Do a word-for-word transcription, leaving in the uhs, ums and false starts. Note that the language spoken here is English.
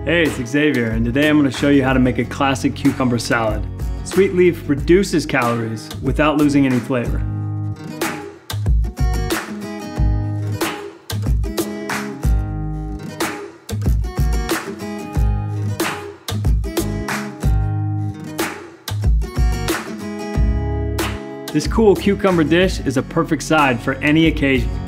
Hey, it's Xavier, and today I'm going to show you how to make a classic cucumber salad. SweetLeaf reduces calories without losing any flavor. This cool cucumber dish is a perfect side for any occasion.